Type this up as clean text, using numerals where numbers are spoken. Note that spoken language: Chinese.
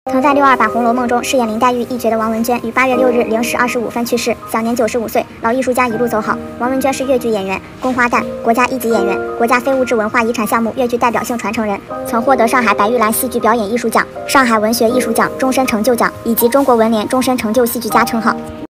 曾在6·2版《红楼梦》中饰演林黛玉一角的王文娟，于8月6日0时25分去世，享年95岁。老艺术家一路走好。王文娟是越剧演员、宫花旦，国家一级演员，国家非物质文化遗产项目越剧代表性传承人，曾获得上海白玉兰戏剧表演艺术奖、上海文学艺术奖终身成就奖以及中国文联终身成就戏剧家称号。